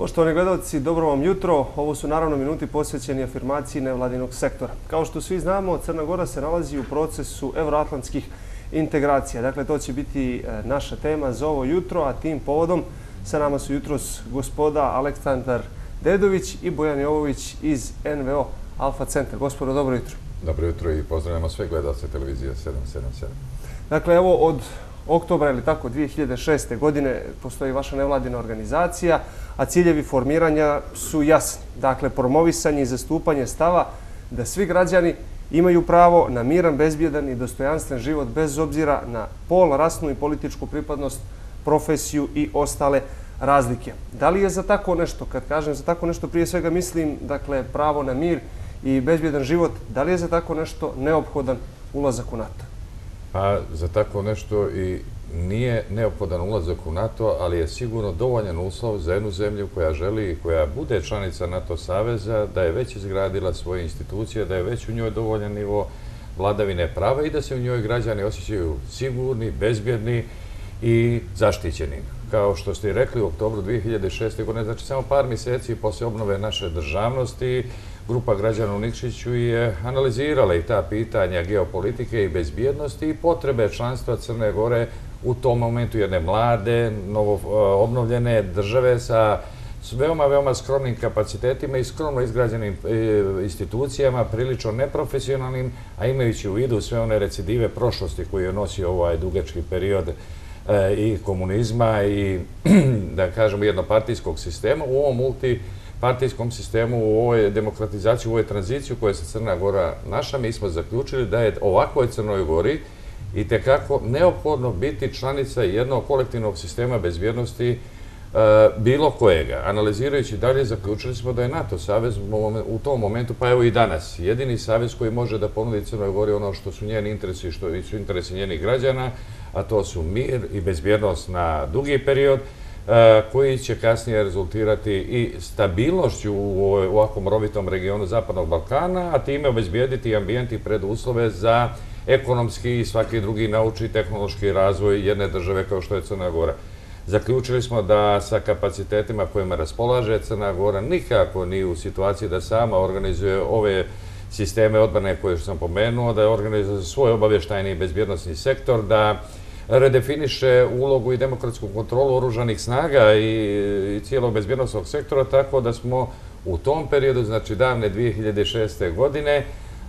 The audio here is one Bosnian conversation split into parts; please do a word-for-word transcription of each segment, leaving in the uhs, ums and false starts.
Poštovani gledalci, dobro vam jutro. Ovo su naravno minuti posvećeni afirmaciji nevladinog sektora. Kao što svi znamo, Crna Gora se nalazi u procesu evroatlantskih integracija. Dakle, to će biti naša tema za ovo jutro, a tim povodom sa nama su jutros gospoda Aleksandar Dedović i Bojan Jovović iz N V O Alfa Centar. Gospodo, dobro jutro. Dobro jutro i pozdravljamo sve gledalce televizije sedam sedam sedam. Dakle, evo od oktobra ili tako dvije hiljade šeste. godine postoji vaša nevladina organizacija, a ciljevi formiranja su jasni. Dakle, promovisanje i zastupanje stava da svi građani imaju pravo na miran, bezbjedan i dostojanstven život bez obzira na pol, rasnu i političku pripadnost, profesiju i ostale razlike. Da li je za tako nešto, kad kažem za tako nešto, prije svega mislim, dakle, pravo na mir i bezbjedan život, da li je za tako nešto neophodan ulazak u NATO? Pa za tako nešto i nije neophodan ulazak u NATO, ali je sigurno dovoljan uslov za jednu zemlju koja želi i koja bude članica NATO saveza, da je već izgradila svoje institucije, da je već u njoj dovoljan nivo vladavine prava i da se u njoj građani osjećaju sigurni, bezbjedni i zaštićeni. Kao što ste i rekli, u oktobru dvije hiljade šeste. godine, znači samo par mjeseci poslije obnove naše državnosti, grupa građana u Nikšiću je analizirala i ta pitanja geopolitike i bezbjednosti i potrebe članstva Crne Gore u tom momentu jedne mlade, novo obnovljene države sa veoma, veoma skromnim kapacitetima i skromno izgrađenim institucijama, prilično neprofesionalnim, a imajući u vidu sve one recidive prošlosti koje je nosio ovaj dugački period i komunizma i, da kažemo, jednopartijskog sistema, u ovom multipartijskom sistemu, u ovoj demokratizaciji, u ovoj tranziciji u kojoj se Crna Gora naša, mi smo zaključili da je ovakvoj Crnoj Gori i tekako neophodno biti članica jednog kolektivnog sistema bezbjednosti bilo kojega. Analizirajući dalje, zaključili smo da je NATO savez u tom momentu, pa evo i danas, jedini savez koji može da ponudi Crnoj Gori ono što su njeni interesi i što su interesi njenih građana, a to su mir i bezbjednost na dugi period, koji će kasnije rezultirati i stabilnošću u ovakvom rovitom regionu Zapadnog Balkana, a time obezbijediti ambijent i preduslove za ekonomski i svaki drugi naučni i tehnološki razvoj jedne države kao što je Crna Gora. Zaključili smo da sa kapacitetima kojima raspolaže Crna Gora nikako nije u situaciji da sama organizuje ove sisteme odbrane koje sam pomenuo, da je organizuje svoj obavještajni i bezbjednosni sektor, da redefiniše ulogu i demokratsku kontrolu oružanih snaga i cijelog bezbjednostnog sektora, tako da smo u tom periodu, znači davne dvije hiljade šeste. godine,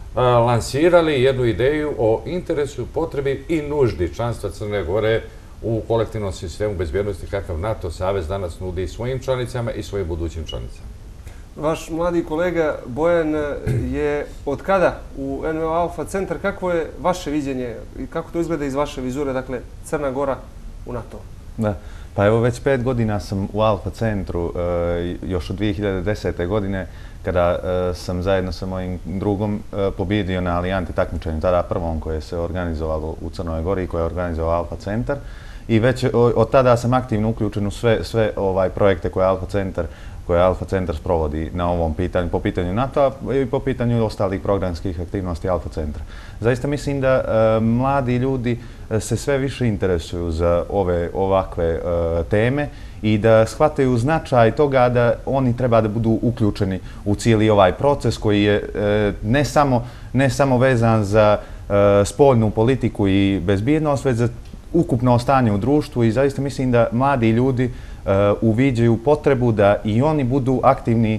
lansirali jednu ideju o interesu, potrebi i nuždi članstva Crne Gore u kolektivnom sistemu bezbjednosti kakav NATO savez danas nudi svojim članicama i svojim budućim članicama. Vaš mladi kolega Bojan je od kada u N V O Alfa Centar? Kako je vaše viđenje i kako to izgleda iz vaše vizure, dakle, Crna Gora u NATO? Da, pa evo već pet godina sam u Alfa Centru, još od dvije hiljade desete. godine, kada sam zajedno sa mojim drugom pobjedio na Alijanti takmičenju, tada prvom koje se organizovalo u Crnoj Gori i koje je organizovao Alfa Centar. I već od tada sam aktivno uključen u sve, sve ovaj projekte koje Alfa Centar koje Alfa Centar sprovodi na ovom pitanju, po pitanju NATO-a i po pitanju ostalih programskih aktivnosti Alfa Centra. Zaista mislim da e, mladi ljudi se sve više interesuju za ove ovakve e, teme i da shvataju značaj toga da oni treba da budu uključeni u cijeli ovaj proces koji je e, ne samo, ne samo vezan za e, spoljnu politiku i bezbjednost, već za ukupno stanje u društvu i zaista mislim da mladi ljudi uh, uviđaju potrebu da i oni budu aktivni,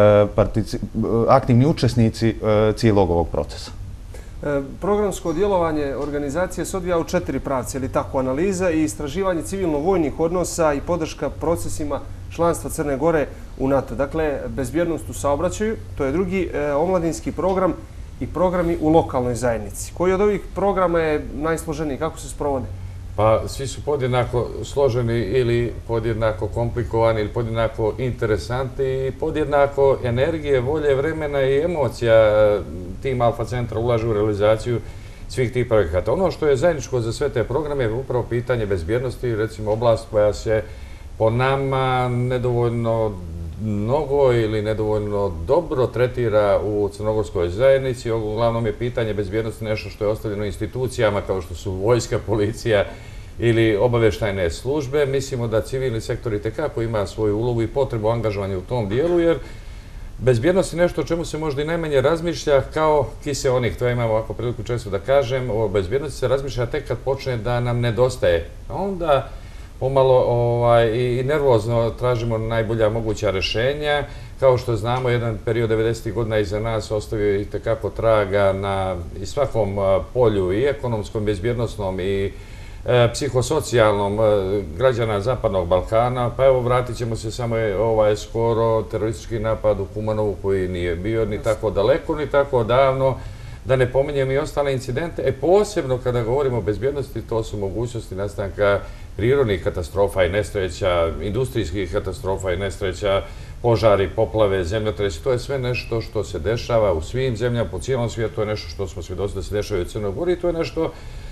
uh, aktivni učesnici uh, cijelog ovog procesa. E, programsko djelovanje organizacije se odvija u četiri pravce, ili tako, analiza i istraživanje civilno-vojnih odnosa i podrška procesima članstva Crne Gore u NATO. Dakle, bezbjednost u saobraćaju, to je drugi e, omladinski program i programi u lokalnoj zajednici. Koji od ovih programa je najsloženiji? Kako se sprovode? Pa svi su podjednako složeni ili podjednako komplikovani ili podjednako interesanti i podjednako energije, volje, vremena i emocija tim Alfa Centra ulažu u realizaciju svih tih projekata. Ono što je zajedničko za sve te programe je upravo pitanje bezbjednosti, recimo oblast koja se po nama nedovoljno mnogo ili nedovoljno dobro tretira u crnogorskoj zajednici. Uglavnom je pitanje bezbjednosti nešto što je ostavljeno institucijama kao što su vojska, policija ili obavještajne službe. Mislimo da civilni sektor itekako ima svoju ulogu i potrebu angažovanja u tom dijelu, jer bezbjednost je nešto o čemu se možda i najmanje razmišlja kao kiseonik. To ja imam ovako priliku često da kažem. O bezbjednosti se razmišlja tek kad počne da nam nedostaje. Onda pomalo i nervozno tražimo najbolja moguća rješenja. Kao što znamo, jedan period devedesetih godina iza nas ostavio i tekako traga na svakom polju, i ekonomskom, bezbjednostnom, i psihosocijalnom građana Zapadnog Balkana. Pa evo, vratit ćemo se samo skoro teroristički napad u Kumanovu, koji nije bio ni tako daleko, ni tako davno, da ne pominjem i ostale incidente. E, posebno kada govorimo o bezbjednosti, to su mogućnosti nastanka prirodnih katastrofa i nesreća, industrijskih katastrofa i nesreća, požari, poplave, zemljotresi. To je sve nešto što se dešava u svim zemljama, po cijelom svijetu. To je nešto što smo svjedoci da se dešava u Crnoj Gori i to je nešto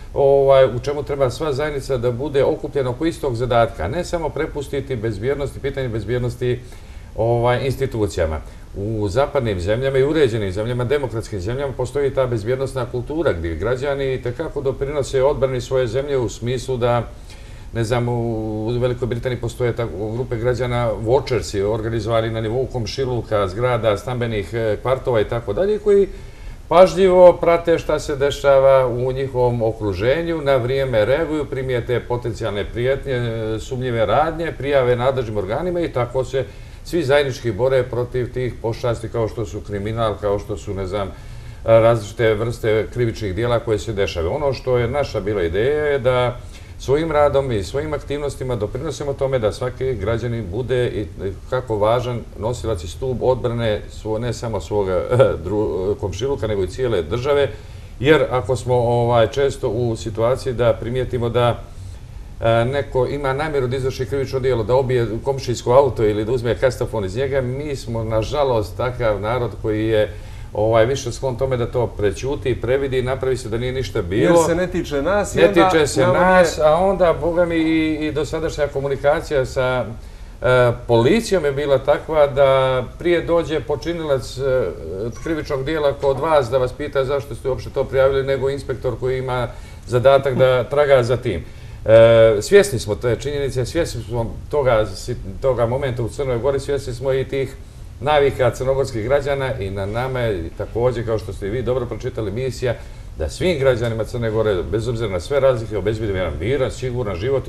u čemu treba sva zajednica da bude okupljena oko istog zadatka, ne samo prepustiti bezbjednosti, pitanje bezbjednosti institucijama. U zapadnim zemljama i uređenim zemljama, demokratskim zemljama, postoji ta bezbjednostna kultura gdje građani tekako doprinose odbrani svoje zemlje u smislu da, ne znam, u Velikoj Britaniji postoje grupe građana Watchersi, organizovani na nivou komšiluka, zgrada, stambenih kvartova i tako dalje, koji pažljivo prate šta se dešava u njihovom okruženju, na vrijeme reaguju, primijete potencijalne prijetnje, sumnjive radnje, prijave nadležnim organima i tako se svi zajednički bore protiv tih pošasti kao što su kriminal, kao što su, ne znam, različite vrste krivičnih dijela koje se dešave. Ono što je naša bila ideja je da svojim radom i svojim aktivnostima doprinosimo tome da svaki građanin bude kako važan nosilac i stup odbrane ne samo svog komšiluka, nego i cijele države, jer ako smo često u situaciji da primijetimo da neko ima namjeru da izvrši krivično djelo, da obije komšijsko auto ili da uzme kastafon iz njega, mi smo, nažalost, takav narod koji je više sklon tome da to prećuti i previdi i napravi se da nije ništa bilo. Jer se ne tiče nas. Ne tiče se nas, a onda, boga mi, i dosadašnja komunikacija sa policijom je bila takva da prije dođe počinilac krivičnog dijela kod vas da vas pita zašto ste uopšte to prijavili, nego inspektor koji ima zadatak da traga za tim. Svjesni smo te činjenice, svjesni smo toga momenta u Crnoj Gori, svjesni smo i tih navika crnogorskih građana i na nama je također, kao što ste i vi dobro pročitali, misija da svim građanima Crne Gore, bez obzira na sve razlike, obezbedimo jedan miran, siguran život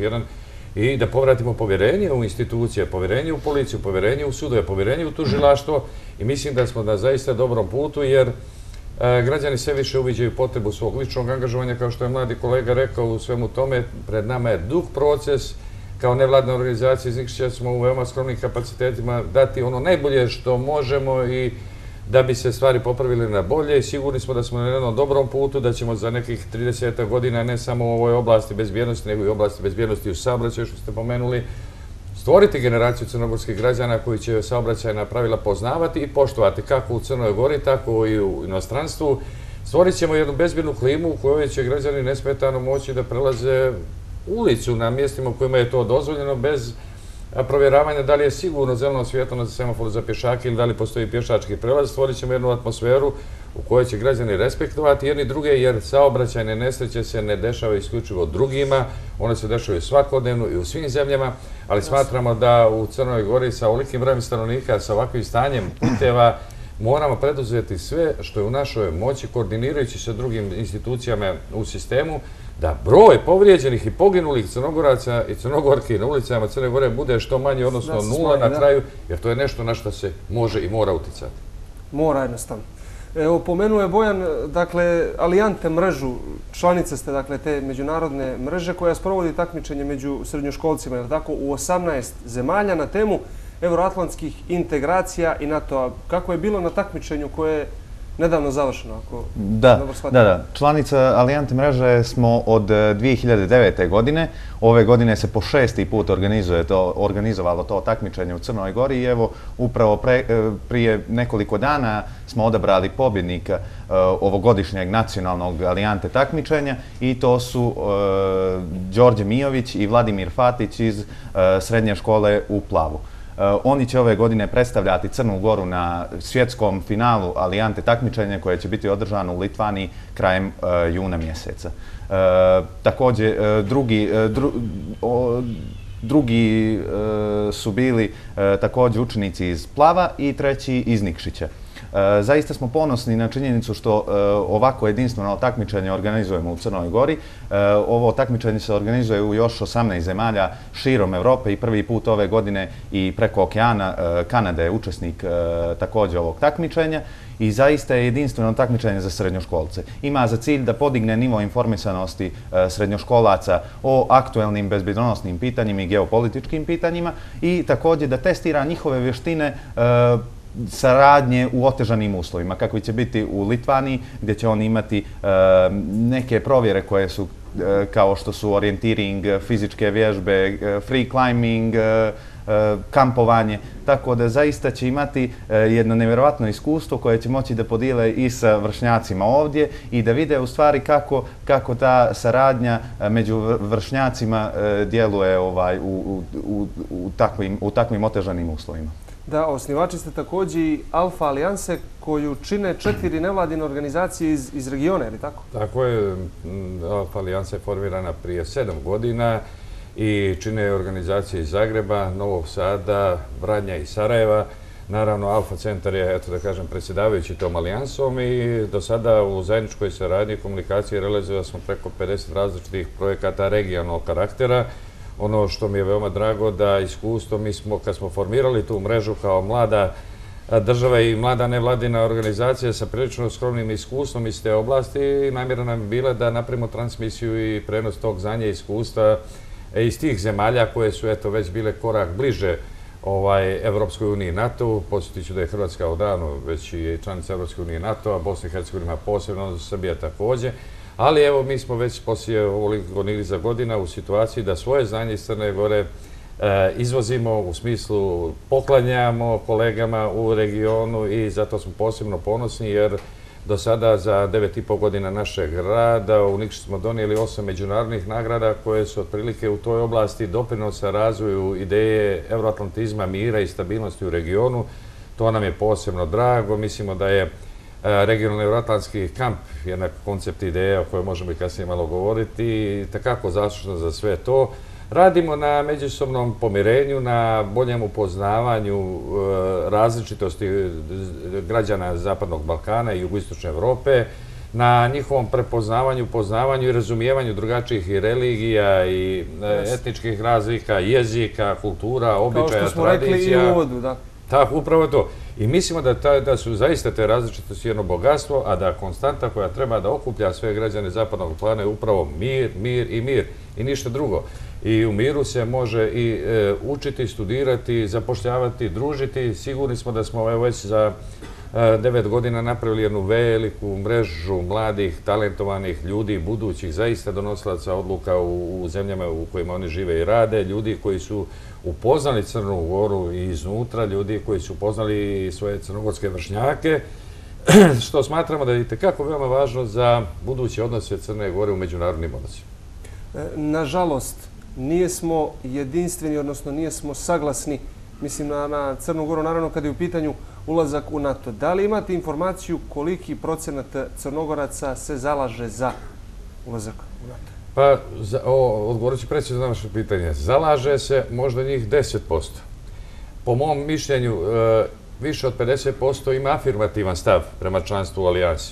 i da povratimo povjerenje u institucije, povjerenje u policiju, povjerenje u sudove, povjerenje u tužilaštvo i mislim da smo na zaista dobrom putu jer građani sve više uviđaju potrebu svog ličnog angažovanja, kao što je mladi kolega rekao u svemu tome, pred nama je dug proces. Kao nevladna organizacija iznišće smo u veoma skromnim kapacitetima dati ono najbolje što možemo i da bi se stvari popravili na bolje. Sigurni smo da smo na jednom dobrom putu, da ćemo za nekih trideset godina ne samo u ovoj oblasti bezbjednosti, nego i oblasti bezbjednosti u saobraćaju, što ste pomenuli, stvoriti generaciju crnogorskih građana koji će saobraćajna pravila poznavati i poštovati kako u Crnoj Gori, tako i u inostranstvu. Stvorit ćemo jednu bezbjednu klimu u kojoj će građani nesmetano moći da prelaze ulicu na mjestima u kojima je to dozvoljeno bez provjeravanja da li je sigurno zeleno svjetlo na semaforu za pješake ili da li postoji pješački prelaz. Stvorit ćemo jednu atmosferu u kojoj će građani respektovati jedni druge jer saobraćajne nesreće se ne dešavaju isključivo drugima, one se dešavaju svakodnevno i u svim zemljama, ali smatramo da u Crnoj Gori sa ovolikim brojem stanovnika, sa ovakvim stanjem puteva, moramo preduzeti sve što je u našoj moći, koordinirajući sa drugim institucijama u sistemu, da broj povrijeđenih i poginulih crnogoraca i crnogorki na ulicama Crne Gore bude što manje, odnosno nula na kraju, jer to je nešto na što se može i mora uticati. Mora jednostavno. Evo, pomenuo je Bojan, dakle, Alijante mrežu, članice ste, dakle, te međunarodne mreže koja sprovodi takmičenje među srednjoškolcima, jer tako, u osamnaest zemalja na temu euroatlantskih integracija i NATO-a. Kako je bilo na takmičenju koje je nedavno završeno, ako dobro shvatim? Da, da. Članica Alijante mreže smo od dvije hiljade devete. godine. Ove godine se po šesti put organizovalo to takmičenje u Crnoj Gori i evo upravo prije nekoliko dana smo odabrali pobjednika ovogodišnjeg nacionalnog Alijante takmičenja i to su Đorđe Mijović i Vladimir Fatić iz srednje škole u Plavu. Oni će ove godine predstavljati Crnu Goru na svjetskom finalu Alijante takmičenja koje će biti održano u Litvaniji krajem juna mjeseca. Također, drugi, dru, o, drugi su bili također učenici iz Plava i treći iz Nikšića. Zaista smo ponosni na činjenicu što ovako jedinstveno takmičenje organizujemo u Crnoj Gori. Ovo takmičenje se organizuje u još osamnaest zemalja širom Evrope i prvi put ove godine i preko okeana Kanada je učesnik također ovog takmičenja. I zaista je jedinstveno takmičenje za srednjoškolce. Ima za cilj da podigne nivo informisanosti srednjoškolaca o aktuelnim bezbjednosnim pitanjima i geopolitičkim pitanjima i također da testira njihove vještine saradnje u otežanim uslovima, kakvi će biti u Litvaniji, gdje će oni imati e, neke provjere koje su e, kao što su orijentiring, fizičke vježbe, e, free climbing, e, e, kampovanje, tako da zaista će imati e, jedno nevjerovatno iskustvo koje će moći da podijele i sa vršnjacima ovdje i da vide u stvari kako, kako ta saradnja među vršnjacima e, djeluje ovaj, u, u, u, u, takvim, u takvim otežanim uslovima. Da, osnivači ste također i Alfa Alijanse koju čine četiri nevladine organizacije iz, iz regiona, je li tako? Tako je. Alfa Alijansa je formirana prije sedam godina i čine organizacije iz Zagreba, Novog Sada, Vranja i Sarajeva. Naravno, Alfa centar je, eto da kažem, predsjedavajući tom alijansom i do sada u zajedničkoj saradnji i komunikaciji realizovali smo preko pedeset različitih projekata regionalnog karaktera. Ono što mi je veoma drago da iskustvo, mi smo, kad smo formirali tu mrežu kao mlada država i mlada nevladina organizacija sa prilično skromnim iskustvom iz te oblasti, namjera nam je bila da napravimo transmisiju i prenos tog znanja i iskustva iz tih zemalja koje su eto već bile korak bliže ovaj, Evropskoj uniji i NATO. Podsjetit ću da je Hrvatska odavno već i članica Evropske unije i NATO, a Bosna i Hercegovina posebno, Srbija također. Ali evo, mi smo već poslije ovoliko niza godina u situaciji da svoje znanje iz Crne Gore e, izvozimo, u smislu poklanjamo kolegama u regionu i zato smo posebno ponosni jer do sada za devet i po godina našeg rada u Nikšiću smo donijeli osam međunarodnih nagrada koje su otprilike u toj oblasti doprinosa razvoju ideje euroatlantizma, mira i stabilnosti u regionu. To nam je posebno drago. Mislimo da je regionalni euroatlantski kamp, jednak koncept ideja o kojoj možemo i kasnije malo govoriti, i takako zaslužno za sve to. Radimo na međusobnom pomirenju, na boljem upoznavanju različitosti građana Zapadnog Balkana i jugoistočne Evrope, na njihovom prepoznavanju, poznavanju i razumijevanju drugačijih i religija i etničkih razlika, jezika, kultura, običaja, tradicija. Kao što smo rekli i u uvodu, da. Tako, upravo to. I mislimo da, ta, da su zaista te različitosti jedno bogatstvo, a da konstanta koja treba da okuplja sve građane Zapadnog plana je upravo mir, mir i mir i ništa drugo. I u miru se može i e, učiti, studirati, zapošljavati, družiti. Sigurni smo da smo evo, već za e, devet godina napravili jednu veliku mrežu mladih, talentovanih ljudi, budućih zaista donosilaca odluka u, u zemljama u kojima oni žive i rade, ljudi koji su upoznali Crnu Goru i iznutra, ljudi koji su upoznali svoje crnogorske vršnjake, što smatramo da je itekako veoma važno za buduće odnose Crne Gore u međunarodnim odnosima. Nažalost, nije smo jedinstveni, odnosno nije smo saglasni, mislim na, na Crnu Goru, naravno kada je u pitanju ulazak u NATO. Da li imate informaciju koliki procenat Crnogoraca se zalaže za ulazak u NATO? Pa, odgovorit ću precizno na vaše pitanje. Zalaže se možda njih deset posto. Po mom mišljenju, više od pedeset posto ima afirmativan stav prema članstvu u alijansi.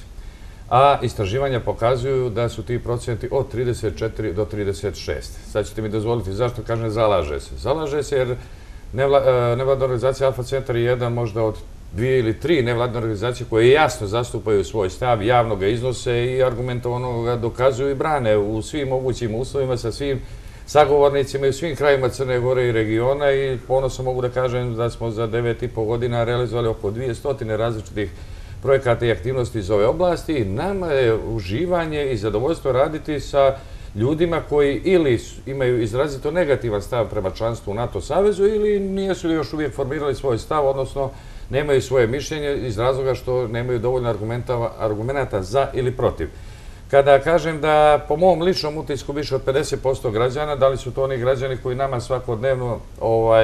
A istraživanja pokazuju da su ti procenti od trideset četiri do trideset šest. Sad ćete mi dozvoliti zašto kažem zalaže se. Zalaže se jer nevladna organizacija Alfa centar je jedan možda od dvije ili tri nevladne organizacije koje jasno zastupaju svoj stav, javno ga iznose i argumentovano ga dokazuju i brane u svim mogućim uslovima sa svim sagovornicima i u svim krajima Crne Gore i regiona i ponosno mogu da kažem da smo za devet i po godina realizovali oko dvjesto različitih projekata i aktivnosti iz ove oblasti i nama je uživanje i zadovoljstvo raditi sa ljudima koji ili imaju izrazito negativan stav prema članstvu u NATO savezu ili nisu li još uvijek formirali svoj stav, odnosno nemaju svoje mišljenje iz razloga što nemaju dovoljno argumenta za ili protiv. Kada kažem da po mom ličnom utisku više od pedeset posto građana, da li su to oni građani koji nama svakodnevno ovaj,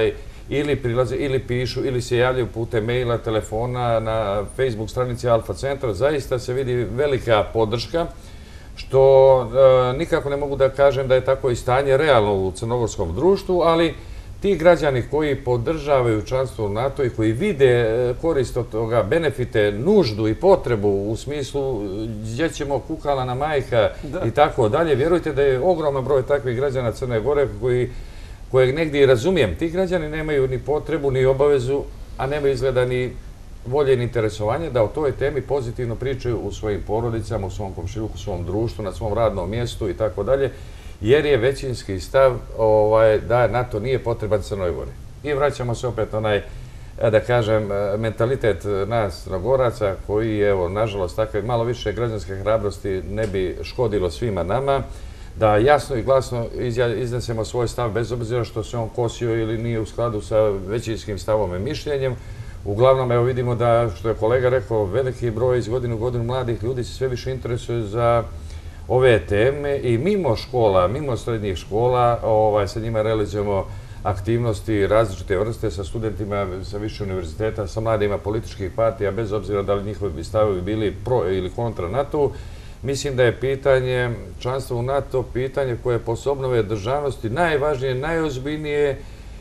ili prilaze, ili pišu, ili se javljaju putem maila, telefona, na Facebook stranici Alfa centra. Zaista se vidi velika podrška, što e, nikako ne mogu da kažem da je tako i stanje realno u crnogorskom društvu, ali ti građani koji podržavaju članstvo u NATO i koji vide korist od toga, benefite, nuždu i potrebu u smislu gdje ćemo kukalana majka i tako dalje, vjerujte da je ogroman broj takvih građana Crne Gore koji, kojeg negdje i razumijem. Ti građani nemaju ni potrebu, ni obavezu, a nemaju izgleda ni volje ni interesovanje da o toj temi pozitivno pričaju u svojim porodicama, u svom komšiluku, u svom društvu, na svom radnom mjestu i tako dalje, jer je većinski stav ovaj, da NATO nije potreban Crnoj Gori. I vraćamo se opet onaj, da kažem, mentalitet nas Crnogoraca koji je, evo, nažalost, takve malo više građanske hrabrosti ne bi škodilo svima nama, da jasno i glasno iznesemo svoj stav bez obzira što se on kosio ili nije u skladu sa većinskim stavom i mišljenjem. Uglavnom, evo vidimo da, što je kolega rekao, veliki broj iz godine u godinu mladih ljudi se sve više interesuje za ove teme i mimo škola, mimo srednjih škola, ovaj, sa njima realizujemo aktivnosti različite vrste sa studentima sa više univerziteta, sa mladima političkih partija, bez obzira da li njihovi stavovi bili pro ili kontra NATO. Mislim da je pitanje članstva u NATO pitanje koje je posle obnove državnosti najvažnije, najozbiljnije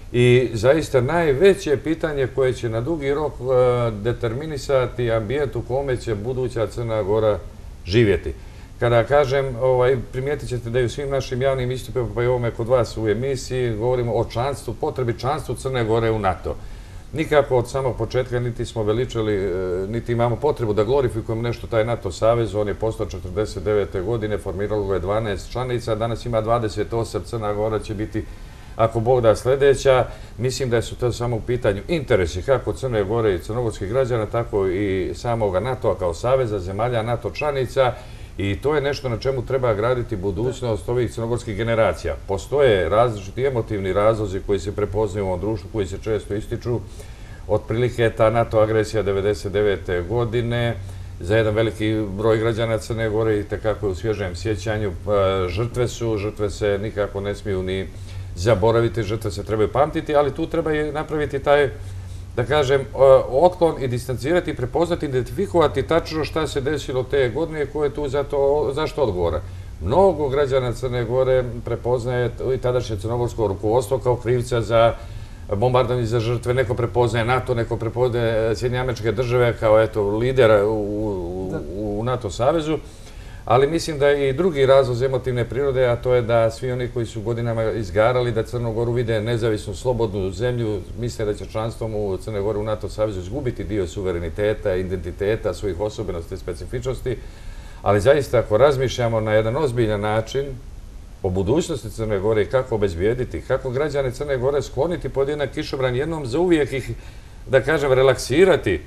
i zaista najveće pitanje koje će na dugi rok determinisati ambijent u kome će buduća Crna Gora živjeti. Kada kažem, primijetit ćete da i u svim našim javnim istupima, pa i ovome kod vas u emisiji, govorimo o članstvu, potrebi članstvu Crne Gore u NATO. Nikako od samog početka niti smo veličali, niti imamo potrebu da glorifikujemo nešto taj NATO savez. On je postao četrdeset devete godine, formiralo ga je dvanaest članica, danas ima dvadeset osam, Crna Gora će biti, ako Bog da, sljedeća. Mislim da su to samo u pitanju interesi kako Crne Gore i crnogorskih građana, tako i samoga NATO-a kao saveza zemalja NATO članica. I to je nešto na čemu treba graditi budućnost ovih crnogorskih generacija. Postoje različiti emotivni razlozi koji se prepoznaju u ovom društvu, koji se često ističu. Otprilike ta NATO agresija devedeset devete godine za jedan veliki broj građana Crne Gore i tekako je u svježem sjećanju. Žrtve su, žrtve se nikako ne smiju ni zaboraviti, žrtve se trebaju pamtiti, ali tu treba i napraviti taj, da kažem, otklon i distancirati, prepoznati, identifikovati tačno šta se desilo te godine i ko je tu zašto odgovora. Mnogo građana Crne Gore prepoznaje i tadašnje crnogorsko rukovodstvo kao krivca za bombardovanje, za žrtve. Neko prepoznaje NATO, neko prepoznaje Sjedinjene Američke Države kao eto lidera u NATO savezu. Ali mislim da je i drugi razlog emotivne prirode, a to je da svi oni koji su godinama izgarali da Crnu Goru vide nezavisnu, slobodnu zemlju, misle da će članstvom u Crne Gore u NATO savezu izgubiti dio suvereniteta, identiteta, svojih osobenosti i specifičnosti. Ali zaista, ako razmišljamo na jedan ozbiljan način o budućnosti Crne Gore i kako obezbijediti, kako građane Crne Gore skloniti pod jednak kišobran, jednom za uvijek ih, da kažem, relaksirati,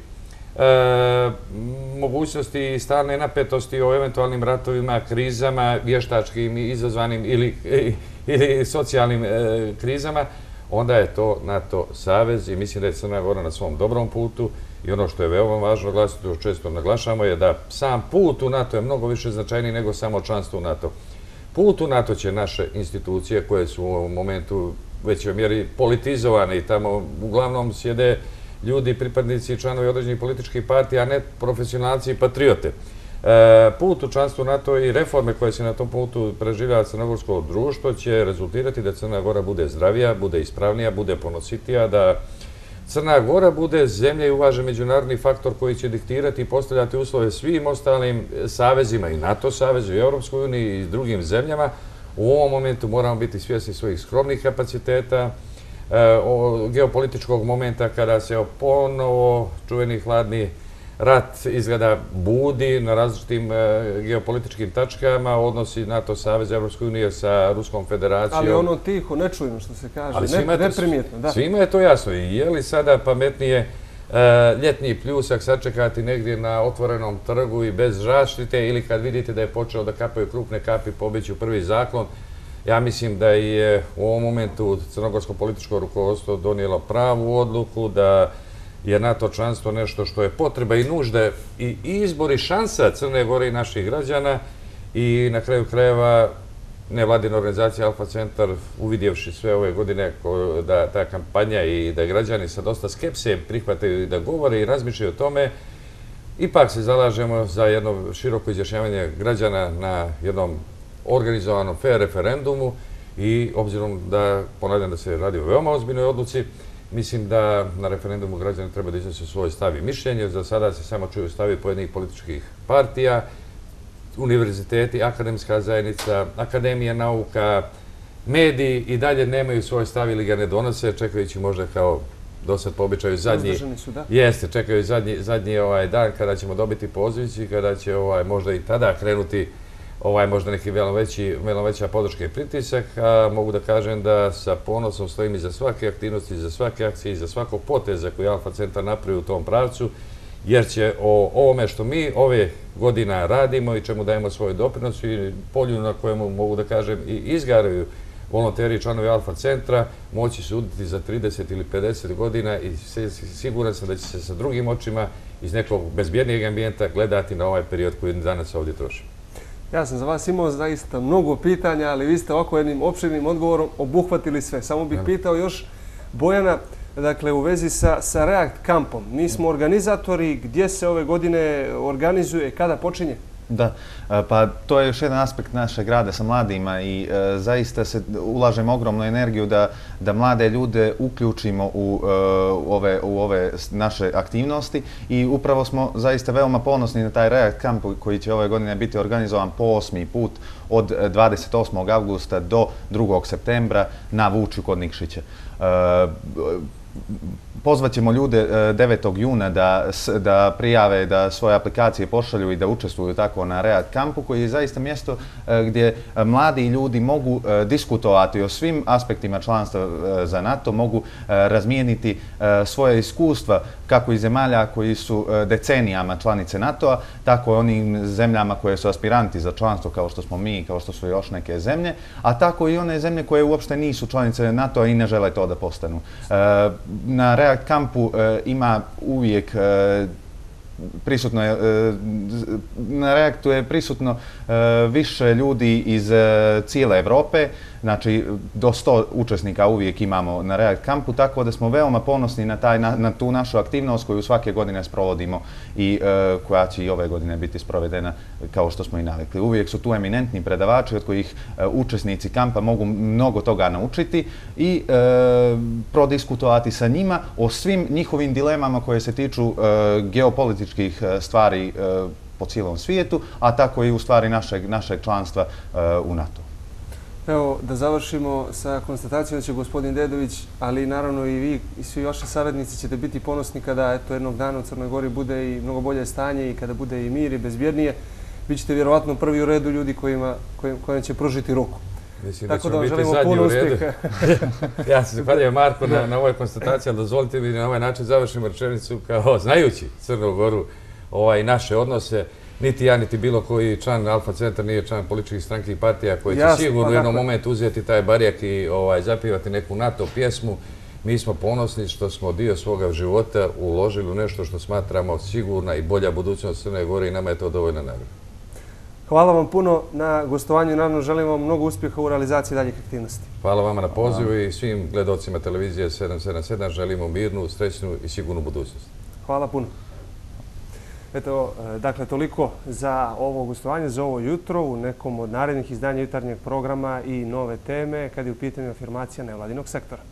mogućnosti i stalne napetosti o eventualnim ratovima, krizama, vještačkim i izazvanim ili socijalnim krizama, onda je to NATO savez i mislim da je Crna Gora na svom dobrom putu i ono što je veoma važno glasiti, što često naglašamo, je da sam put u NATO je mnogo više značajniji nego samo članstvo u NATO. Put u NATO će naše institucije koje su u ovom momentu većoj mjeri politizovane i tamo uglavnom sjede ljudi, pripadnici i članovi određenih političkih partija, a ne profesionalci i patriote. Put u članstvu NATO i reforme koje se na tom putu preživljava crnogorsko društvo će rezultirati da Crna Gora bude zdravija, bude ispravnija, bude ponositija, da Crna Gora bude zemlja i uvažen međunarodni faktor koji će diktirati i postavljati uslove svim ostalim savezima i NATO savezu i Europskoj uniji i drugim zemljama. U ovom momentu moramo biti svjesni svojih skromnih kapaciteta, geopolitičkog momenta kada se ponovo čuveni hladni rat izgleda budi na različitim geopolitičkim tačkama, odnosi NATO saveza Evropske unije sa Ruskom federacijom. Ali ono tiho, ne čujemo što se kaže, neprimjetno. Svima je to jasno. I je li sada pametnije ljetni pljusak sačekati negdje na otvorenom trgu i bez zaštite ili kad vidite da je počeo da kapaju krupne kapi pobeći u prvi zaklon? Ja mislim da je u ovom momentu crnogorsko političko rukovodstvo donijelo pravu odluku, da je NATO članstvo nešto što je potreba i nužda i izbor i šansa Crne Gore i naših građana i na kraju krajeva nevladina organizacija Alfa Centar, uvidjevši sve ove godine da ta kampanja i da građani sa dosta skepse prihvataju i da govore i razmišljaju o tome, ipak se zalažemo za jedno široko izjašnjavanje građana na jednom organizovanom fair referendumu i obzirom da, ponavljam da se radi o veoma ozbiljnoj odluci, mislim da na referendumu građani treba da iznose svoj stav i mišljenje. Za sada se samo čuju stavi pojedinih političkih partija, univerziteti, akademska zajednica, akademija nauka, mediji i dalje nemaju svoj stav ili ga ne donose, čekajući možda kao do sad po običaju zadnji... Jeste, čekaju zadnji dan kada ćemo dobiti poziv i kada će možda i tada krenuti možda neki veoma veća podrška i pritisak. Mogu da kažem da sa ponosom stojim iza svake aktivnosti, iza svake akcije, iza svakog poteza koji Alfa Centar napravi u tom pravcu, jer će o ovome što mi ove godina radimo i čemu dajemo svoj doprinos i polju na kojemu, mogu da kažem, i izgaraju volonteri i članovi Alfa Centra, moći suditi za trideset ili pedeset godina i siguran sam da će se sa drugim očima iz nekog bezbjednijeg ambijenta gledati na ovaj period koji danas ovdje trošimo. Ja sam za vas imao zaista mnogo pitanja, ali vi ste ovako jednim opširnim odgovorom obuhvatili sve. Samo bih pitao još Bojana, dakle, u vezi sa React kampom. Mi smo organizatori, gdje se ove godine organizuje i kada počinje? Da, pa to je još jedan aspekt našeg rada sa mladima i zaista se ulažemo ogromnu energiju da mlade ljude uključimo u ove naše aktivnosti i upravo smo zaista veoma ponosni na taj React kamp koji će ove godine biti organizovan po osmi put od dvadeset osmog avgusta do drugog septembra na Vučju kod Nikšića. Pozvat ćemo ljude devetog juna da prijave, da svoje aplikacije pošalju i da učestvuju tako na React kampu, koji je zaista mjesto gdje mladi ljudi mogu diskutovati o svim aspektima članstva za NATO, mogu razmijeniti svoje iskustva kako iz zemalja koji su decenijama članice NATO-a, tako i onim zemljama koje su aspiranti za članstvo kao što smo mi, kao što su još neke zemlje, a tako i one zemlje koje uopšte nisu članice NATO-a i ne žele to da postanu. Na React kampu ima uvijek prisutno je, na Reaktu je prisutno više ljudi iz cijele Evrope, znači do sto učesnika uvijek imamo na React kampu, tako da smo veoma ponosni na tu našu aktivnost koju svake godine sprovodimo i koja će i ove godine biti sprovedena kao što smo i navikli. Uvijek su tu eminentni predavači od kojih učesnici kampa mogu mnogo toga naučiti i prodiskutovati sa njima o svim njihovim dilemama koje se tiču geopolitičkih stvari po cijelom svijetu, a tako i u stvari našeg članstva u NATO. Evo, da završimo sa konstatacijom da će gospodin Dedović, ali naravno i vi i svi vaši savjetnici ćete biti ponosni kada jednog dana u Crnoj Gori bude i mnogo bolje stanje i kada bude i mir i bezbjednije. Vi ćete vjerovatno prvi u redu ljudi kojima će pružiti ruku. Mislim da ćemo biti zadnji u redu. Ja se zahvaljujem Marko na ovoj konstataciji, ali dozvolite mi na ovaj način završimo rečenicu kao znajući Crnu Goru i naše odnose. Niti ja, niti bilo koji član Alfa Centar nije član političkih stranki i partija koji će sigurno u jednom momentu uzeti taj barijak i zapivati neku NATO pjesmu. Mi smo ponosni što smo dio svoga života uložili u nešto što smatramo sigurna i bolja budućnost Crne Gore i nama je to dovoljna nagrada. Hvala vam puno na gostovanju i naravno želim vam mnogo uspjeha u realizaciji daljih aktivnosti. Hvala vama na pozivu i svim gledalcima televizije sedam sedam sedam. Želimo mirnu, srećnu i sigurnu budućnost. Hvala puno. Eto, dakle, toliko za ovo gostovanje, za ovo jutro u nekom od narednih izdanja jutarnjeg programa i nove teme kad je u pitanju afirmacija nevladinog sektora.